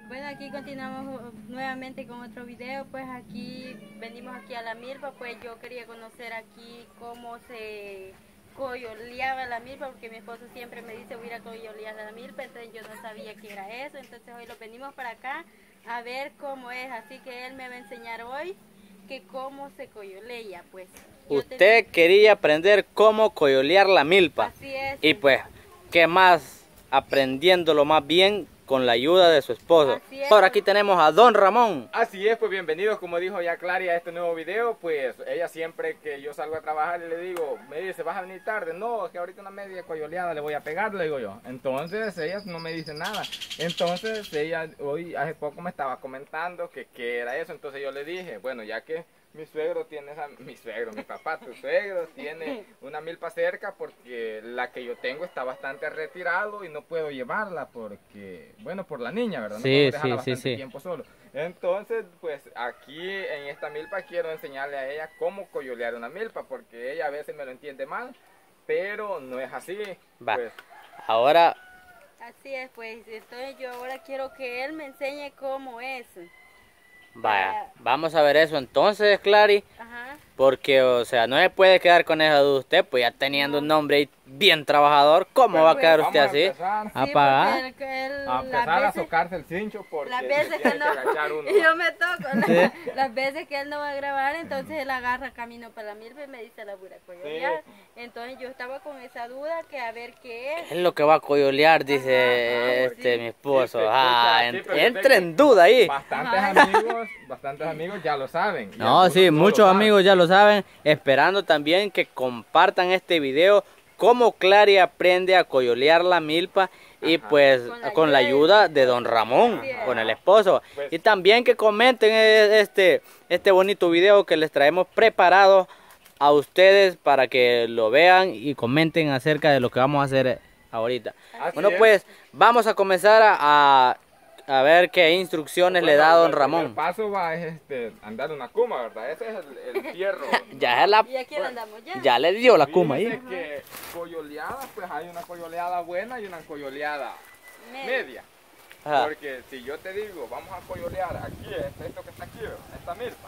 Bueno, aquí continuamos nuevamente con otro video. Pues aquí venimos aquí a la milpa. Pues yo quería conocer aquí cómo se coyoleaba la milpa, porque mi esposo siempre me dice voy a ir a coyolear la milpa, entonces yo no sabía qué era eso. Entonces hoy lo venimos para acá a ver cómo es, así que él me va a enseñar hoy que cómo se coyolea. Pues usted quería aprender cómo coyolear la milpa. Así es. Y pues, ¿qué más? Aprendiéndolo más bien con la ayuda de su esposo. Ahora aquí tenemos a Don Ramón. Así es, pues bienvenidos, como dijo ya Clary, a este nuevo video. Pues ella siempre que yo salgo a trabajar y le digo, me dice, ¿vas a venir tarde? No, es que ahorita una media coyoleada le voy a pegar, le digo yo. Entonces ella no me dice nada. Entonces ella hoy hace poco me estaba comentando que qué era eso. Entonces yo le dije, bueno, ya que mi suegro tiene mi papá, tu suegro tiene una milpa cerca, porque la que yo tengo está bastante retirado y no puedo llevarla porque, bueno, por la niña, ¿verdad? No puedo dejarla bastante tiempo solo. Entonces, pues aquí en esta milpa quiero enseñarle a ella cómo coyolear una milpa, porque ella a veces me lo entiende mal, pero no es así. Va. Pues, ahora... Así es, pues entonces yo ahora quiero que él me enseñe cómo es. Vaya, vamos a ver eso entonces, Clary. Ajá. Porque, o sea, no se puede quedar con esa duda usted, pues ya teniendo un nombre bien trabajador, ¿cómo va a quedar usted así? A pagar. empezar a socarse el cincho, porque las veces que no, yo me toco, las veces que él no va a grabar, entonces él agarra camino para la milpa y me dice la pura coyolear. Entonces yo estaba con esa duda que a ver qué es. Es lo que va a coyolear, dice mi esposo. Sí, entra en duda ahí. Bastantes amigos ya lo saben. No, sí, muchos amigos ya lo saben, esperando también que compartan este video, cómo Clary aprende a coyolear la milpa y pues con la ayuda de Don Ramón, con el esposo. Y también que comenten este bonito video que les traemos preparado a ustedes para que lo vean y comenten acerca de lo que vamos a hacer ahorita. Bueno, pues vamos a comenzar a ver qué instrucciones le da Don Ramón. El paso va es andar una cuma, ¿verdad? Ese es el fierro. Y aquí andamos ya. Ya le dio la cuma ahí. Que coyoleada, pues hay una coyoleada buena y una coyoleada media. Porque si yo te digo, vamos a coyolear aquí, esto que está aquí, esta milpa.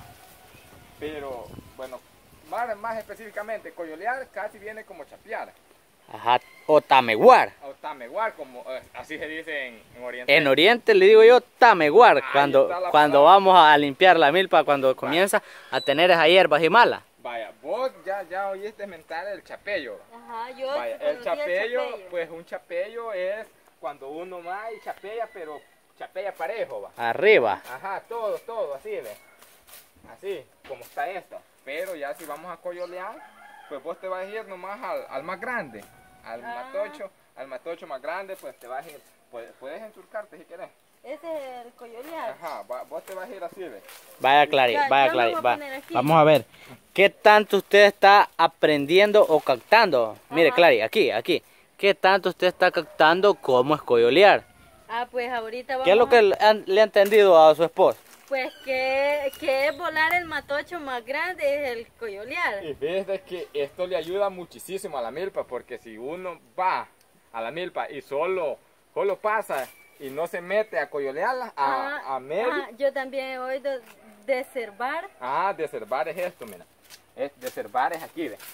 Pero, bueno, más específicamente, coyolear casi viene como chapear. Ajá, o tameguar. O tameguar, como así se dice en Oriente. En Oriente le digo yo tameguar, cuando vamos a limpiar la milpa, cuando comienza a tener esas hierbas y malas. Vaya, vos ya oíste mentar el chapello. Ajá, yo vaya, el chapello, pues un chapello es cuando uno va y chapea, pero chapea parejo, va. Arriba. Ajá, todo, así, ve. Así, como está esto. Pero ya si vamos a coyolear, pues vos te vas a ir nomás al más grande, al matocho más grande, pues te vas a ir, puedes enturcarte si querés. Ese es el coyolear. Ajá, vos te vas a ir así, ve. Vaya Clary, vamos a ver, ¿qué tanto usted está aprendiendo o captando? Mire Clary, aquí, ¿qué tanto usted está captando cómo es coyolear? Pues ahorita vamos. ¿Qué es lo que le ha entendido a su esposo? Pues que es volar el matocho más grande, es el coyolear. Y fíjate que esto le ayuda muchísimo a la milpa, porque si uno va a la milpa y solo pasa y no se mete a coyolearla, a medio. Yo también he oído deservar. Deservar es esto, mira. Deservar es aquí, ve.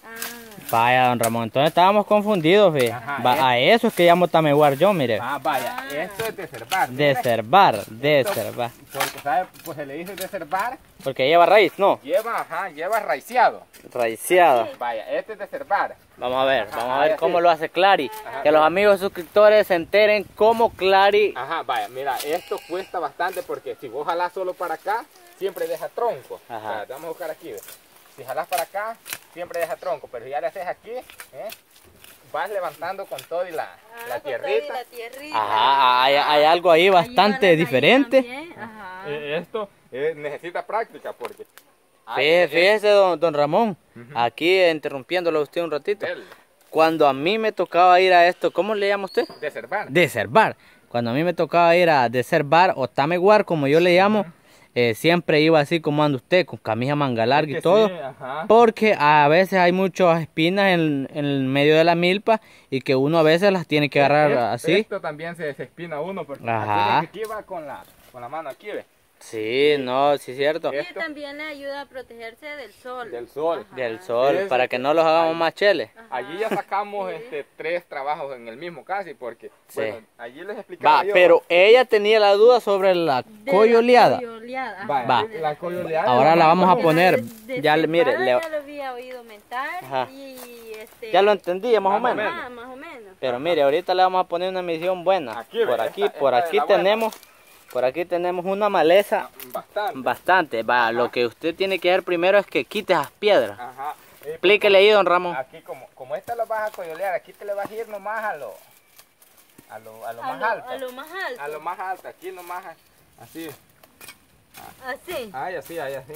Vaya, Don Ramón, entonces estábamos confundidos, fe. A eso es que llamo tameguar yo, mire. Vaya, esto es deservar. Deservar. Porque, ¿sabe? Pues se le dice deservar. Porque lleva raíz, ¿no? Lleva raiciado. Raiciado. Vaya, este es deservar. Vamos a ver cómo lo hace Clary. Que los amigos suscriptores se enteren cómo Clary. Vaya, mira, esto cuesta bastante porque si vos jalás solo para acá, siempre deja tronco. Vaya, te vamos a buscar aquí, ve. Si jalás para acá, siempre deja tronco, pero si ya le haces aquí, vas levantando con todo y la tierrita. Hay algo ahí bastante diferente. Esto necesita práctica porque... Fíjese, don Ramón, aquí interrumpiéndolo a usted un ratito. Cuando a mí me tocaba ir a esto, ¿cómo le llama usted? Deservar. Deservar. Cuando a mí me tocaba ir a deservar o tameguar, como yo le llamo, siempre iba así como anda usted, con camisa manga larga y todo, sí, ajá. porque a veces hay muchas espinas en el medio de la milpa y que uno a veces las tiene que agarrar así. Esto también se espina uno porque Ajá. aquí va con la mano aquí, ¿ve? Sí, no, sí es cierto. Y también le ayuda a protegerse del sol. Del sol. Ajá. Del sol, Es- para que no los hagamos más cheles. Ajá. Allí ya sacamos Sí. 3 trabajos en el mismo casi porque Sí. bueno, allí les explicaba Va, yo. pero ella tenía la duda sobre la De coyoleada. La coyoleada. Va, ajá, Va. de la coyoleada. Ahora la vamos a Porque poner. de Ya, mire, separada le- ya lo había oído mentar. Ajá. Y ya lo entendí, más o Más o menos. menos. Ah, más o menos. Pero mire, ahorita le vamos a poner una misión buena. Aquí, Por ve, aquí, esta por de aquí la buena. tenemos, por aquí tenemos una maleza Bastante. bastante. Va, lo que usted tiene que hacer primero es que quite esas piedras. Ajá. Explíquele ahí, don Ramón. Aquí como esta lo vas a coyolear, aquí te le vas a ir nomás a lo más alto. A lo más alto. A lo más alto, aquí nomás así. Así. Ay, así.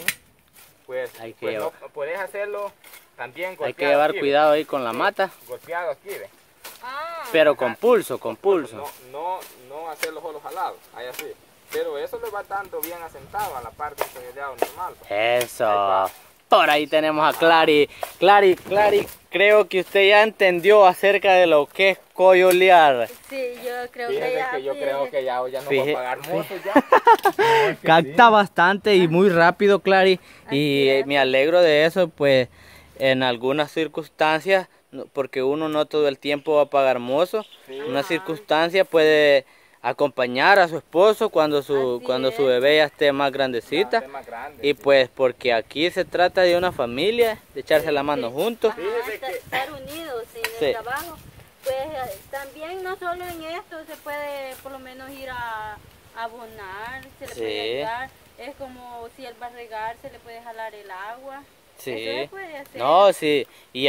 Pues, Hay que pues llevar- no, puedes hacerlo también golpeado. Hay que llevar aquí, ¿ve? cuidado ahí con la Sí, mata, Golpeado aquí, ¿ve? Ah. pero con pulso, con pulso. No hacerlo solo jalado, ahí así. Pero eso le va dando bien asentado a la parte del coyoleado normal. Eso. Ahí va. Por ahí tenemos a Clary. Clary, creo que usted ya entendió acerca de lo que es coyolear. Sí, yo creo Fíjese que ya. que yo creo que ya no va Fíjese- a pagar moto ya. No, es que Capta sí. bastante y muy rápido, Clary. Y Así es. me alegro de eso, pues en algunas circunstancias, porque uno no todo el tiempo va a pagar mozo, Sí. una Ajá. circunstancia puede acompañar a su esposo cuando su Así su es. bebé ya esté más grandecita. Bastante más grande, Y sí. pues porque aquí se trata de una familia, de echarse la mano juntos. Ajá, Fíjese que- estar unidos en Sí. el trabajo. Pues también no solo en esto se puede por lo menos ir a abonar, se le Sí. puede ayudar. Es como si él va a regar, se le puede jalar el agua. Eso Sí. se puede hacer. No, sí. Y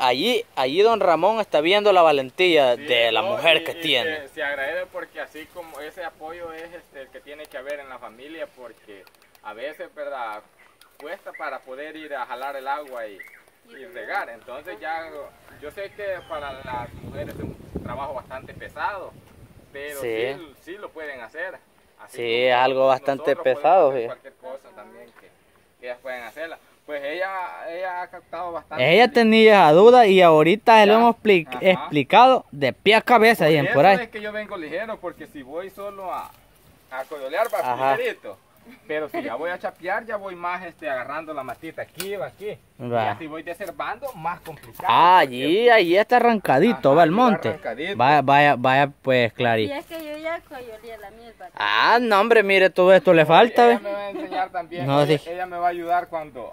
allí don Ramón está viendo la valentía Sí, de la no, mujer y- que y tiene. Se agradece porque así como ese apoyo es el que tiene que haber en la familia porque a veces, ¿verdad? Cuesta para poder ir a jalar el agua y regar. Entonces ya, yo sé que para las mujeres es un trabajo bastante pesado, pero Sí. sí lo pueden hacer. Así Sí, como es algo bastante nosotros podemos pesado, hacer sí. cualquier cosa también que ellas pueden hacerla. Pues ella ha captado bastante. Ella tenía esa duda y ahorita se lo Ya. hemos Ajá. explicado de pie a cabeza, dicen por Eso ahí. es que yo vengo ligero, porque si voy solo a coyolear va Ajá. ligerito. Pero si ya voy a chapear, ya voy más agarrando la matita aquí. Va. Y así voy desherbando, más complicado. Ah, porque- allí está arrancadito, Ajá, va el allí va monte. arrancadito. Vaya pues, Y Clary. es que yo ya coyoleé la milpa. Ah, no, hombre, mire, todo esto le falta, Ella ¿ve? me va a enseñar también. No, ella, sí. ella me va a ayudar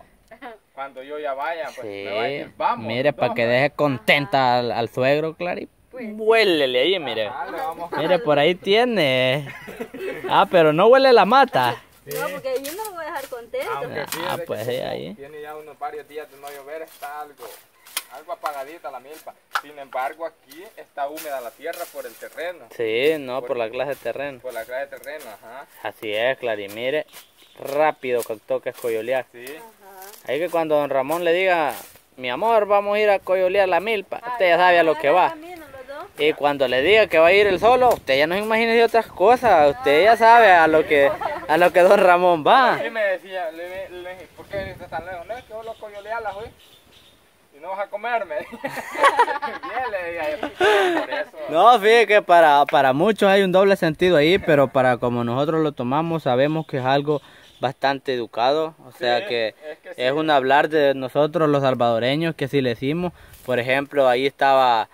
cuando yo ya vaya. Pues me va a Sí, decir, vamos. mire, para que toma. deje contenta al suegro, Clary. Pues. Huélele ahí, mire. Ajá, le vamos a- Mire, por ahí tiene. Ah, pero no huele la mata. Sí. No, porque yo no lo voy a dejar contento. Aunque Ah, fíjese que pues, sí, como ahí. tiene ya unos varios días de no llover, está algo apagadita la milpa. Sin embargo, aquí está húmeda la tierra por el terreno, Sí, no, por la clase de terreno. por la clase de terreno, ajá. Así es, Clary. Mire, rápido que toca coyolear. Sí, Ajá. Ahí que cuando don Ramón le diga, mi amor, vamos a ir a coyolear la milpa, Ah, usted ya sabe a lo que va. camino los dos. Y cuando le diga que va a ir él solo, usted ya no se imagina de otras cosas, usted ya sabe a lo que don Ramón va. sí me decía, le dije, ¿por qué viniste tan lejos? No, es que vos lo coyolealas hoy y no vas a comerme. Bien, le dije, por eso. No, fíjate que para muchos hay un doble sentido ahí, pero para como nosotros lo tomamos, sabemos que es algo bastante educado, o sea Sí, que es que sí. es un hablar de nosotros los salvadoreños, que si le decimos, por ejemplo, ahí estaba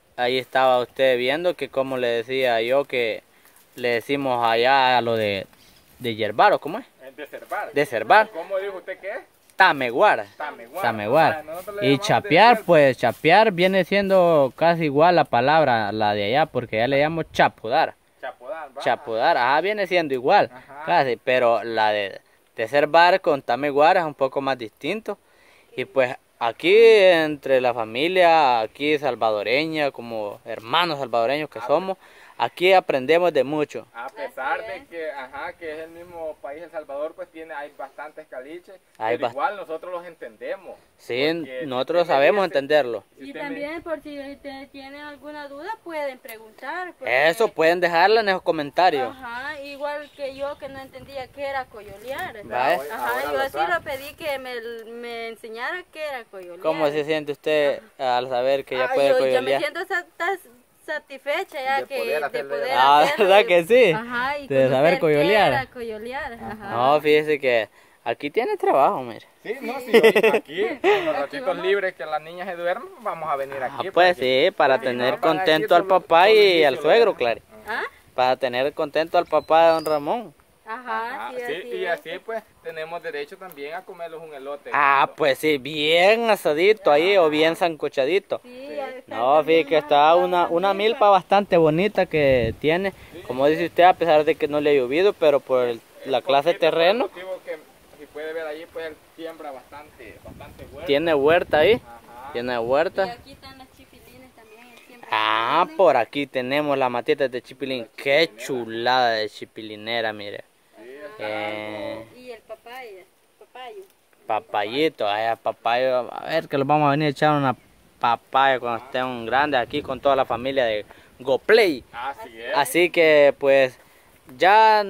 usted viendo que como le decía yo, que le decimos allá a lo de yerbar, ¿o cómo es? Es deservar. Deservar, ¿Cómo dijo usted que es? tameguar. Tameguar. Tameguar. Ah, nosotros le Y llamamos chapear, deservar. pues chapear viene siendo casi igual la palabra, la de allá, porque ya le llamo chapudar. Chapodar, va. Chapudar, ajá, viene siendo igual, Ajá. casi, pero la de ser bar con tameguar es un poco más distinto. Y pues aquí entre la familia, aquí salvadoreña, como hermanos salvadoreños que somos, aquí aprendemos de mucho. A pesar de que, que es el mismo país, El Salvador, pues hay bastantes caliches, pero igual nosotros los entendemos. Sí, nosotros sabemos entenderlo. Y también, por si ustedes tienen alguna duda, pueden preguntar. Eso, pueden dejarla en los comentarios. Ajá, igual que yo que no entendía qué era coyolear. Ajá, yo así lo pedí que me enseñara qué era coyolear. ¿Cómo se siente usted al saber que ya puede coyolear? Yo me siento satisfecha ya de poder hacerlo. ¿Verdad que sí? Ajá, y de saber coyolear. Qué era coyolear. Ajá. No, fíjese que aquí tiene trabajo, mire. Sí, no, sí, aquí, en los ratitos libres que las niñas se duermen, vamos a venir aquí. Pues sí, para tener contento al papá y al suegro, claro. Para tener contento al papá de don Ramón. Ajá, sí, y así pues tenemos derecho también a comerlos un elote. Pues sí, bien asadito ahí o bien sancochadito. Sí, no, fíjate que está una milpa bastante bonita que tiene. Como dice usted, a pesar de que no le ha llovido, pero por la clase de terreno. Que, si puede ver ahí, pues él siembra bastante huerta. Tiene huerta ahí. Tiene huerta. Y aquí están las chipilines también. Por aquí tenemos las matitas de chipilín. Qué chulada de chipilinera, mire. Y el papayo. Papayito, papayo. A ver que los vamos a venir a echar una papaya cuando estén grandes aquí con toda la familia de GoPlay. Así es. Así que pues ya.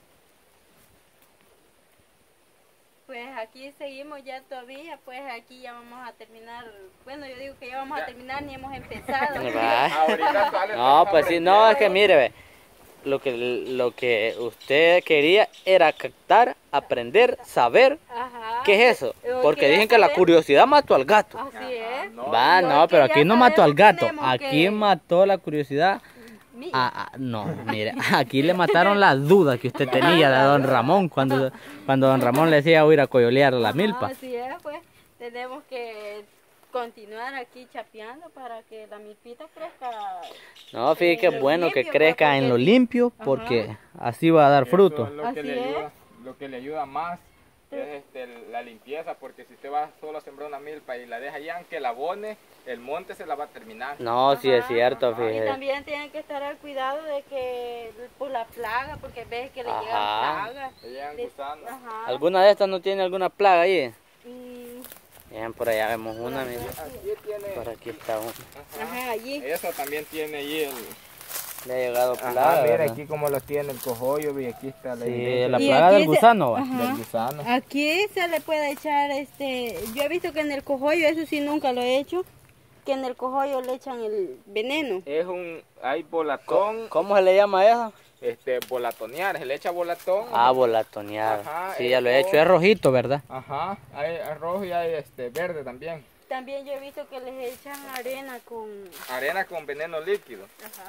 Pues aquí seguimos ya todavía, pues aquí ya vamos a terminar. Bueno, yo digo que ya vamos a terminar, ni hemos empezado. No, pues sí, no, es que mire, ve. Lo que usted quería era captar, aprender, saber qué es eso. Porque dicen que la curiosidad mató al gato. Así es. No, pero aquí no mató al gato. Aquí mató la curiosidad. No, mire, aquí le mataron las dudas que usted tenía de don Ramón cuando don Ramón le decía ir a coyolear la milpa. Así es, pues tenemos que continuar aquí chapeando para que la milpita crezca. No, fíjate que es bueno que crezca en lo limpio porque así va a dar fruto. Lo que le ayuda más es la limpieza, porque si usted va solo a sembrar una milpa y la deja allá, aunque la abone, el monte se la va a terminar. No, sí es cierto, fíjate. Y también tienen que estar al cuidado de que por la plaga, porque ves que le llegan plagas. Le llegan gusanos. ¿Alguna de estas no tiene alguna plaga ahí? Bien, por allá vemos una, mira. Por aquí está una. Allí. Esa también tiene allí le ha llegado plaga. Mira aquí como lo tiene el cojollo, y aquí está la plaga del gusano. Del gusano. Aquí se le puede echar yo he visto que en el cojollo, eso sí nunca lo he hecho, que en el cojollo le echan el veneno. Hay volatón. ¿Cómo se le llama eso? Volatonear, se le echa volatón. Volatonear. Sí, ya lo he hecho, es rojito, ¿verdad? Hay rojo y hay verde también. También yo he visto que les echan arena con veneno líquido.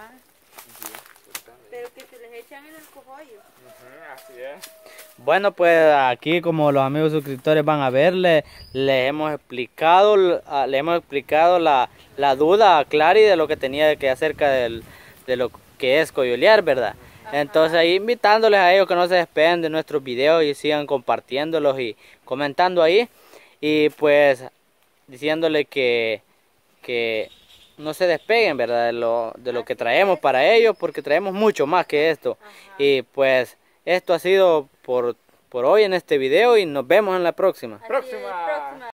Pero que se les echan en el cojollo. Así es. Bueno, pues aquí como los amigos suscriptores van a ver, le hemos explicado la duda a Clary de lo que tenía que acerca de lo que es coyolear, ¿verdad? Entonces ahí invitándoles a ellos que no se despeguen de nuestros videos y sigan compartiéndolos y comentando ahí. Y pues diciéndole que no se despeguen, ¿verdad? De lo que traemos para ellos, porque traemos mucho más que esto. Y pues esto ha sido por hoy en este video y nos vemos en la próxima.